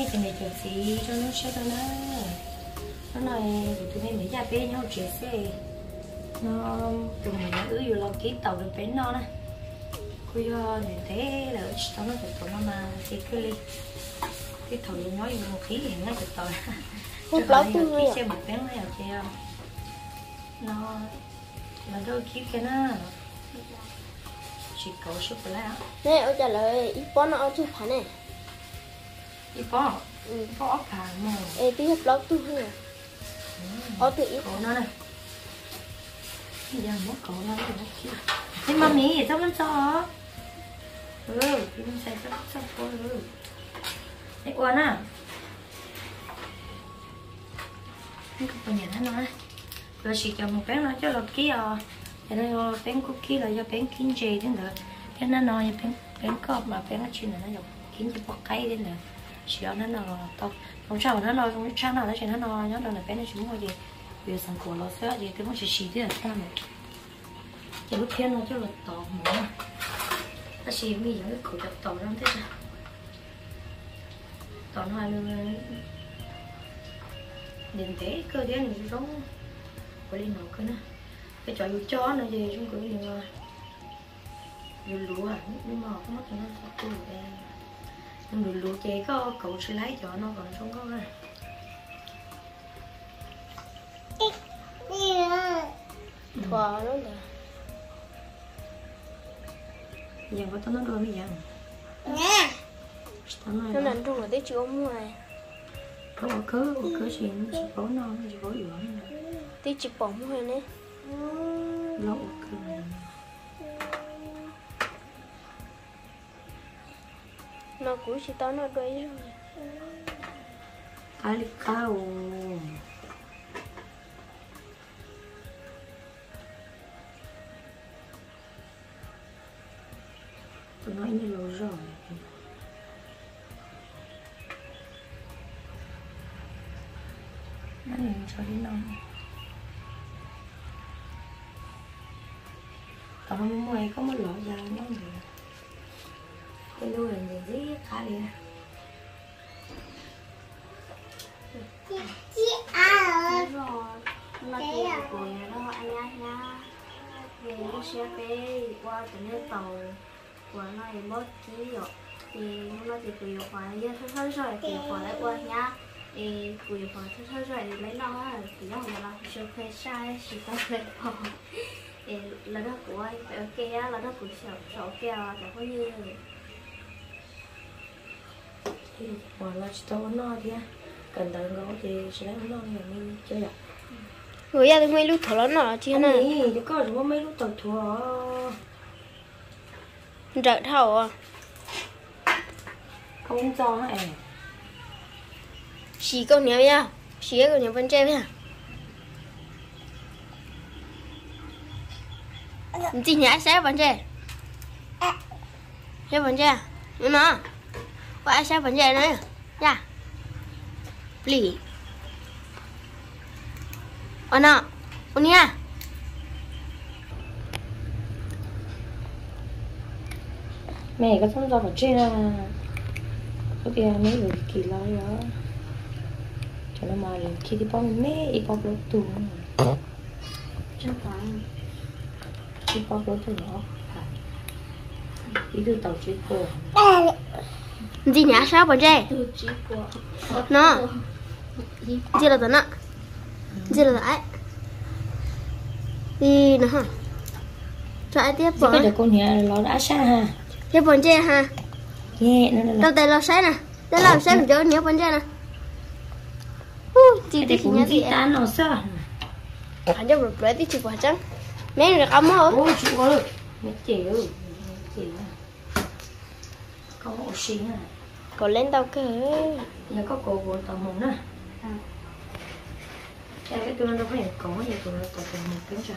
thì mẹ chọn gì cho nó sẽ cho nó này tụi mình mới ra bé nhau chuyện xe nó tụi mình nó ứ là ký tàu được bé nó này cô do này thế là tao nó tụi nó mà thì cứ đi cái thầu nói một ký thì ngay từ tàu không lót tôi cái xe bạc bé nó nào chị nó là đôi ký cái nó chỉ cầu số của lá nè ông trả lời ít bó nó ông chưa phải này ít bó bó cả mà ê tí hợp lót tôi thôi ở tự ít cổ nó này bây giờ mất cổ nó rồi kia thế mami sao vẫn sao cái mình xài sao thôi đấy quan à cái phần nhà nó này rồi chỉ cho một cái nó cho là kia thế này bén cookie là do bén kín chè đến được cái nó nói bén cọp mà bén nó chuyện này nó dùng kín cho bọc cây đến được chỉ nó nó to không sao mà nó nói không sao nào nó chỉ nó nói nhớ đâu là bén nó chúng ngồi gì bây giờ sản của nó sẽ gì cái nó chỉ thế là sao này chỉ lúc kia nó cho là to mỏ ta chỉ mi những cái khẩu chặt to lắm thế sao to nó là điện thế cơ đen này giống cái gì nó cơ nè cái trò yêu chó nó gì chúng cứ nhiều nhiều lúa nhưng mà không mất cho nó thật tươi đen nhưng lúa chế có cậu sẽ lấy cho nó còn không có này thua nó là giờ có tao nó đôi bây giờ nó nằm trong một cái chỗ ngoài có cứ chỉ có nó chỉ có yếu tí chụp bóng thôi nè lâu cơ nó cũng chỉ tao nó đuôi rồi cái cao tôi nói như lâu rồi nó nhìn cho đến đâu tao không ngoài có một lọ dài nó gì cái đuôi là gì khá đi đúng rồi nó kia của nó anh nha về nó sẽ về qua từ nơi tàu của nó thì mất ký rồi thì nó thì quỳ khoản với thôi rồi thì khoản lại qua nhá thì quỳ khoản thôi rồi thì lấy nó thì nó không là chưa phê sai chỉ có phê bỏ thì là đó của anh phải ok là đó của sổ keo chẳng có như thì quả là chỉ tao nó thì cần tao ngó thì sẽ lấy nó nhà mình chơi ạ người ta mấy lúc thở nó chứ nè thì có chúng mấy lúc tao thua trợ thầu à không cho hả em xí câu nhiều nha xí câu nhiều vấn đề nha chị nhá sẽ vấn đề sẽ vấn đề nhưng mà có sẽ vấn đề nữa nha lì nào nha mẹ có xong rồi ở trên là có kia mấy người kỳ lo đó cho nó mà khi đi bom mẹ đi bom lỗ tù chắc phải đi bom lỗ tù nó đi từ tàu chuyến cổ gì nhá sao vấn đề nó gì là tận ạ gì là đấy đi nữa hả chạy tiếp vào cái con nhà nó đã xa ha tiếp vấn đề ha nghe nó là đầu tay lo sai nè đây là sai mình chơi nhiều vấn đề nè chị thì cũng gì ta nó sao anh cho một bé tí chụp vào trắng mấy được ấm không ôi chịu có được mấy chịu có ổ xí à còn lên tàu cơ nhà có cổ của tàu hồng nè cái tụi nó phải có gì tụi nó tàu hồng kính cho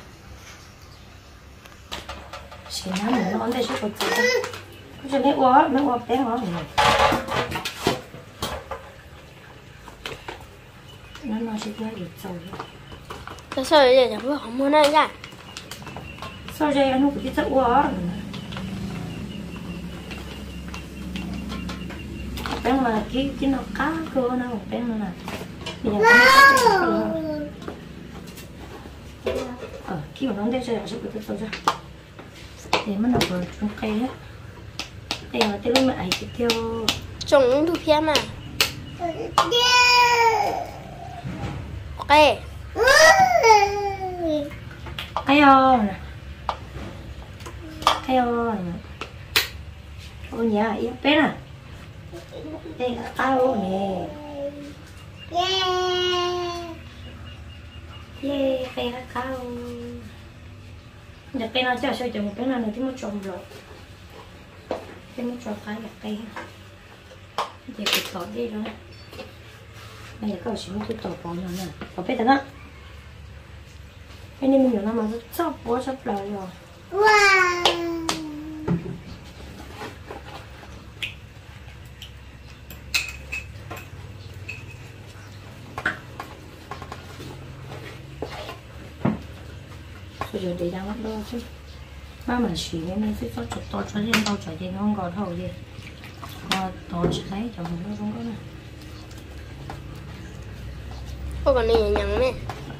xí nó mình nó đây sẽ có chịu có cho mấy quá té quá rồi nó sẽ ra được rồi sao vậy chẳng biết không muốn này nha sao vậy anh không biết quá bên mà cái nó cá cơ nó một bên nữa nè bây giờ khi mà nó đây sẽ được tôi ra để mà nó vừa trồng cây hết đây là tiêu mà ấy tiêu trồng thu phí mà ok cây nè cây nè ôi nhà yếu bé nè đây là cao nè yeah cây là cao giờ cây nó cho sao chồng cái nào này thì mới trồng rồi cái mới trồng cái là cây giờ cái tỏi đi rồi bây giờ có sự mới tỏi bỏ nữa nè bỏ bé đó cái này mình làm mà rất sắp bó sắp lại rồi wow bây giờ để đang bắt đo chứ ba mình xỉ cái này sẽ cho chụp to cho lên đâu cho thì không còn hậu gì to chỉ thấy cho mình nó không có nè có còn này nhằng nè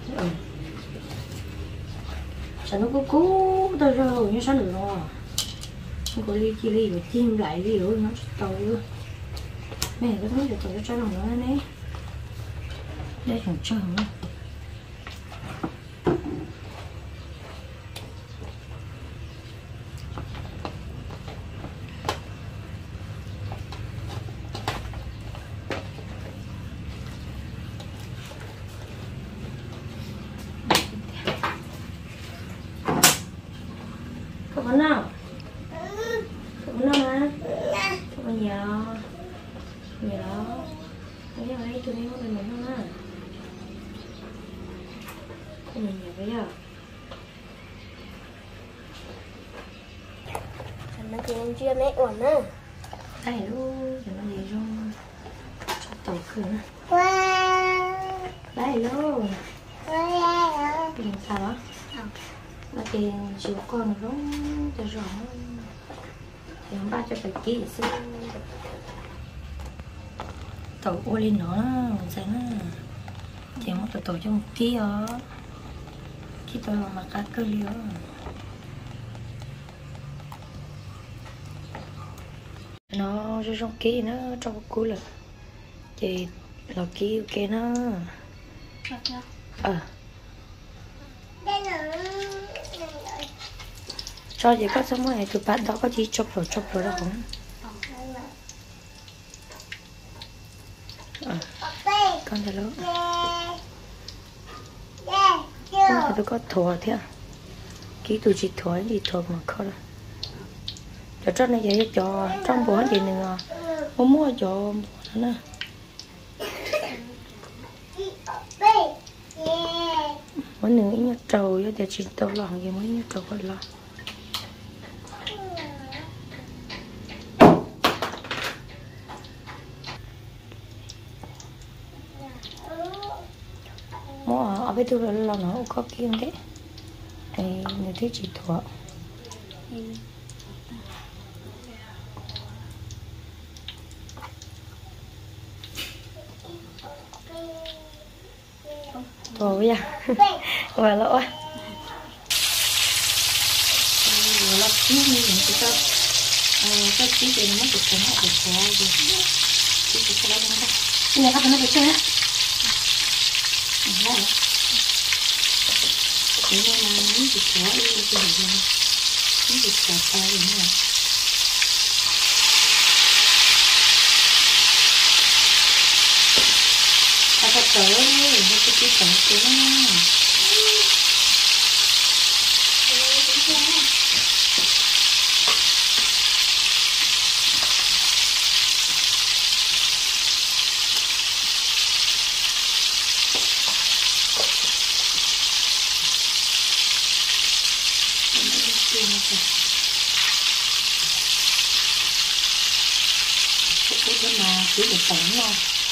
sao nó cố tao rồi như sao được rồi không có ly chi ly rồi chim lại đi rồi nó tàu luôn mẹ cái thứ để tao cho lòng nó này đây thằng cho nó không nào không nào mà không nhớ bây giờ lấy tụi nó mình không á không mình nhớ bây giờ nó thì em chưa mấy ổn á đây luôn cho nó gì luôn cho tàu khử đây luôn tiền sao đó nó tiền chiều con nó cho rõ thì ông ba cho phải kỹ sư tàu ô lên nó mình sẽ nó thì một tàu cho một tí ở khi tôi mà cá cơ liêu nó cho trong kỹ nó trong cú là thì là kỹ ok nó cho gì có xong rồi tụi bạn đó có gì chụp rồi đó không con thấy luôn con thấy tôi có thua thế à kỹ tụi chị thua gì thua mà khó đâu cho cho này vậy cho trong bộ gì nữa muốn mua cho nó mỗi nửa nhớ trầu với để chỉ tao lòng gì mới nhớ trầu còn lo mua ở bên tôi là nó có kiêng đấy này người thấy chỉ thua thôi à và lỗ lọc chín như vậy thì sao cái chín thì nó được cũng học được quá rồi chín thì sao đâu đó bây giờ các bạn nó được chưa á đấy thế nên là những việc quá đi thì những việc quá tay như này ta cỡ nó cái cỡ của nó cái mà chỉ được tổng thôi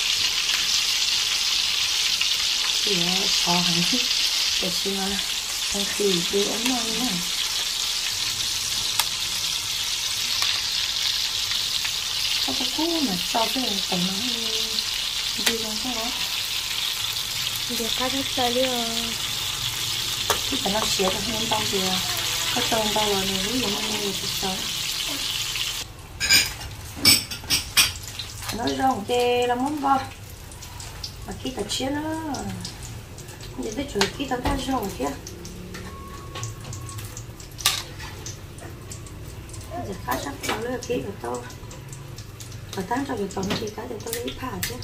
thì có hẳn thích để xem là thằng khỉ đưa ống nó như này. เ có cái cú mà so với tầm nó đi luôn cái đó giờ cá rất chơi đi rồi cái tầm nó xé được nên tao thì có tôm tao là này ví dụ như người thì sao nó rong chê là món bò mà khi ta chia nó giờ tới chuột khi ta ta rong kia giờ cá sắp tao lấy cái của tao và tán cho việc tổng thì cá để tao lấy phá chứ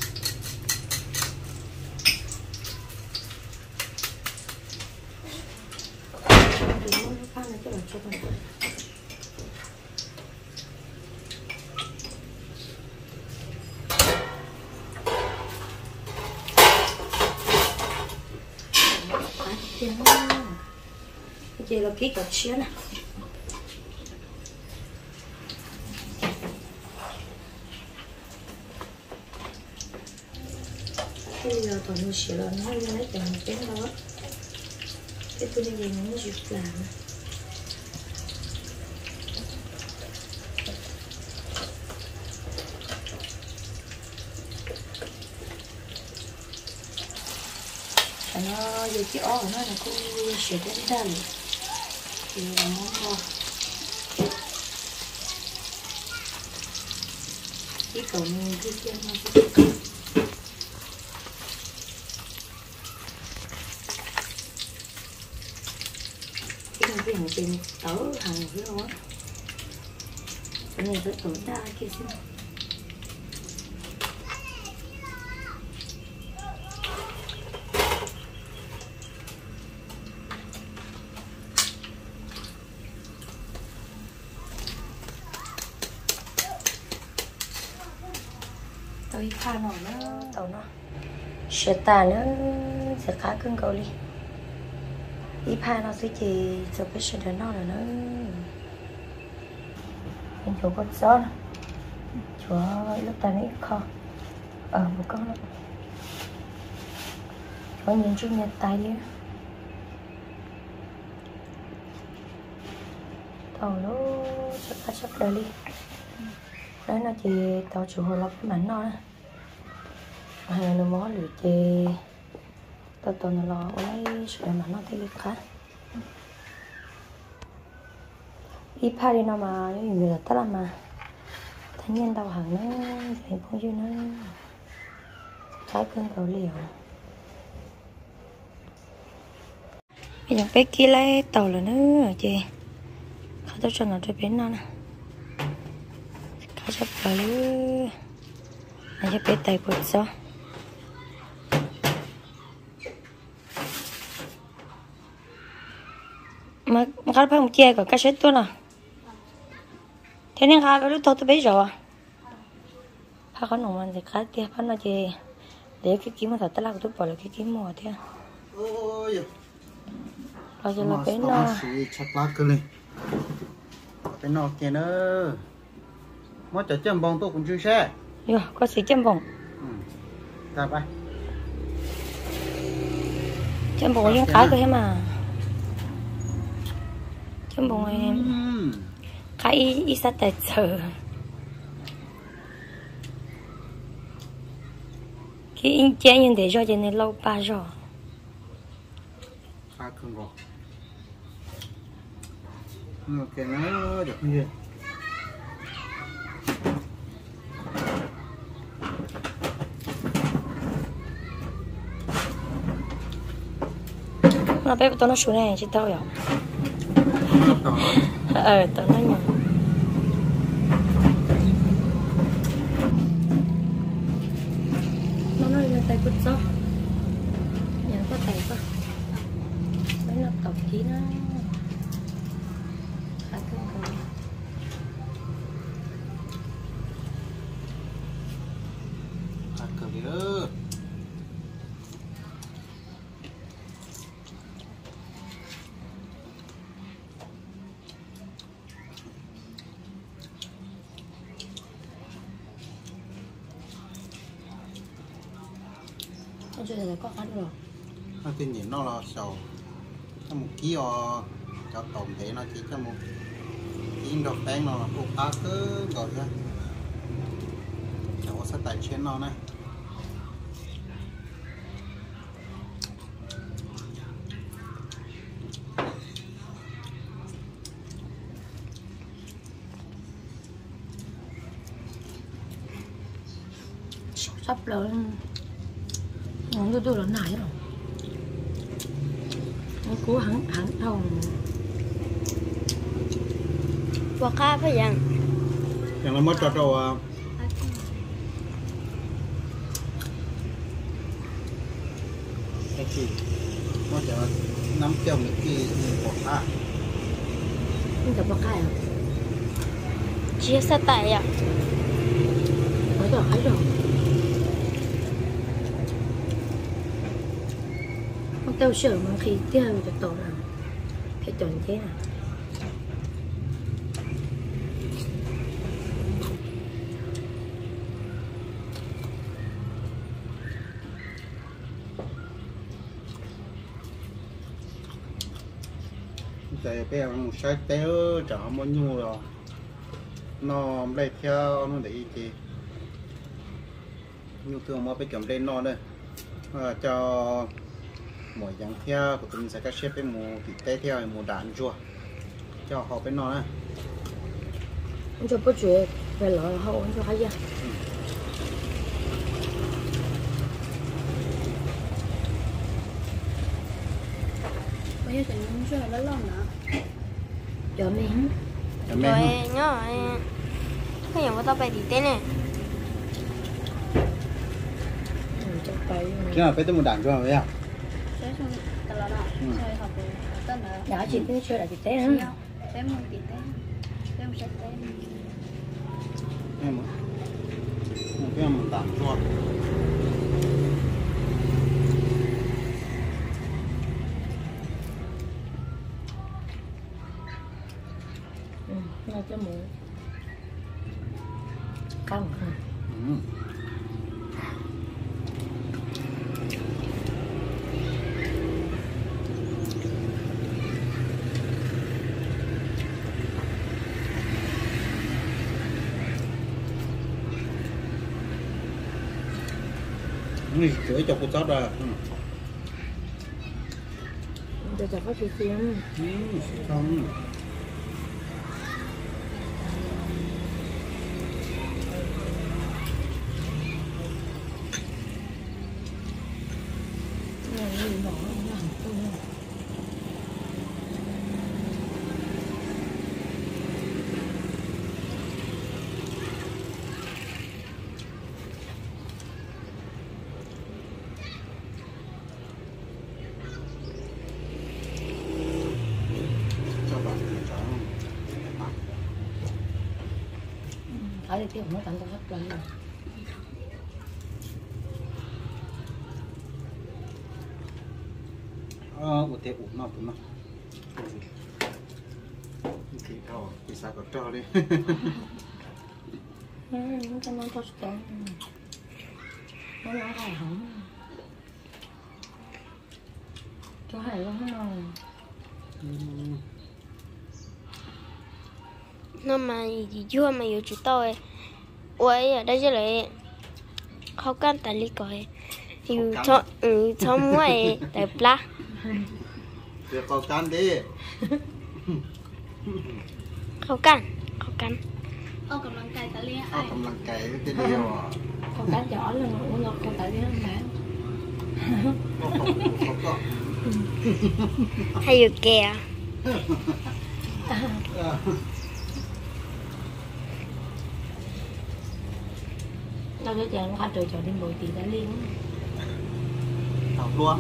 thì muốn phá này cái là cho mình chị là kỹ thuật xíu nè bây giờ toàn mình xíu là nó lấy cho một cái đó cái tôi bây giờ nó dịu làm nó giờ cái ó của nó là cũng xíu đến ra rồi thì là món bò cái cầu mình cái kia nó cái cầu cái này cái tiền tớ hàng cái đó cái này phải tớ ra kia xem tôi pha nó tàu nó sẽ ta nó sẽ khá cứng cầu đi ý pha nó sẽ chỉ cho cái sẽ nó là nó mình chỗ con gió chỗ lúc ta nó ít kho một con chỗ nhìn chung nhật tay đi tàu nó sẽ khá sắp đời đi đấy nó chỉ tao chủ hồi lọc cái mảnh nó hay nó mó lửa chê tao nó lo lấy sữa mảnh nó thấy khác đi pha đi nó mà nó nhiều là tất là mà thanh niên tao hàng nó phải bao nhiêu nó trái cơn cầu liều bây giờ cái kia lấy tàu là nó ở chê không tao cho nó cho bên nó nè cá sắp vào lưới này cho bé tay bột sao mà cá phải một chia của cá sét tôi nè thế nên cá lúc tôi biết rồi cá có nồng ăn thì cá kia cá nó chê để cái kiếm mà thật là tôi bỏ lại cái kiếm mùa thế rồi giờ là bé nó chặt lá cơ lên bé nó kia nữa mới chở châm bông tôi cũng chưa xe yo có sự châm bông ra bay châm bông những cái cơ mà châm bông em cái ít sát tại giờ cái in chén như để cho nên lâu ba rồi khá không rồi cái nó được như vậy nó bé tao nó xuống này chứ tao rồi tao nó nhỏ nó nói là tay cút gió nhà có tay quá mấy nó cọc khí nó khá cưng cầu khá cầu đi ơ chưa là có ăn rồi nó tin nhìn nó là sầu cho một ký cho tổng thể nó chỉ cho một ký đọc bánh nó là phụ tá cứ gọi ra sẽ tại chén nó này sắp lớn ngon tôi là này rồi nó cố hắn thòng và cá phải rằng chẳng là mất cho trâu cái gì mất cho nắm chồng cái bột à không tập bạc khai à chia sẻ tại à mới được ấy rồi không tao sợ mà khi tiêu được tổ nào cái tuần thế nào tại bây giờ một sai téo chả bao nhiêu rồi nó lấy theo nó để ý gì như thường mà bây cầm lên nó đây cho mỗi dạng theo của mình sẽ các xếp bên mù thì té theo mù đạn chua cho họ bên nó này anh cho bớt chuyện về lỡ hậu anh cho hay ra bây giờ thì mình chưa là lâu nữa cho mình rồi nhớ cái nhà của tao bay thì tên này cho bay chứ là phải tới một đạn chua vậy à sẽ xong tao là đó chơi học tên là đã chị tới chơi là chị té nữa té một tí té té một sẽ té em cái một đạn chua nó cho mũ căng này chữa cho cô chót ra để cho phát triển không thấy được cái nó tặng tao hết lần rồi một thế ủ nó tụi nó thì thôi thì sao có cho đi nó cho nó tốt tốt nó nói hay không cho hay luôn không nó mà gì chưa mà yêu chúng tôi ôi ở đây chứ lại không cần tại lý coi yêu cho mỗi đẹp lá việc có can đi không cần ông cầm lăng cày tại lý cầm lăng cày cái điều con cá nhỏ là nó con tại lý không bán hay yêu kè tao cho chàng nó trời cho đi bồi tiền đã liên học luôn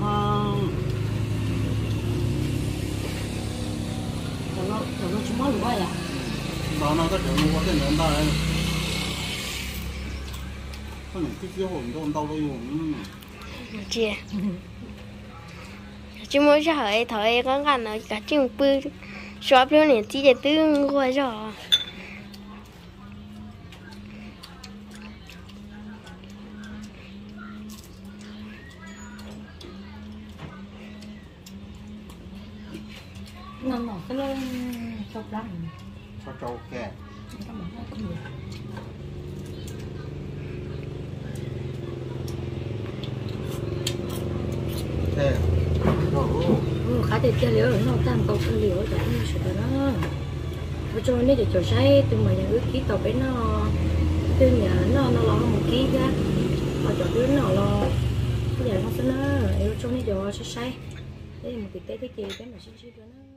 nó chúng nó lúa à đó nó có thể mua cái nữa ta đây có những cái hồn đâu đâu luôn chia chứ mỗi giờ hỏi thời con gà nó cả chừng bự xóa biểu này chỉ để tư qua rồi nó mỏ cái lên chọc lắm cho trâu kè nó mỏ nó cũng được thế khá thì chơi liều nó tam cầu cái liều tại nó sửa nó cho nên để cho say từ mà những cái ký tàu bé nó từ nhà nó lo một ký ra họ cho đứa nó lo cái giờ nó sẽ nó yêu trong này cho say say thế một cái tế cái gì bé mà xin đó nó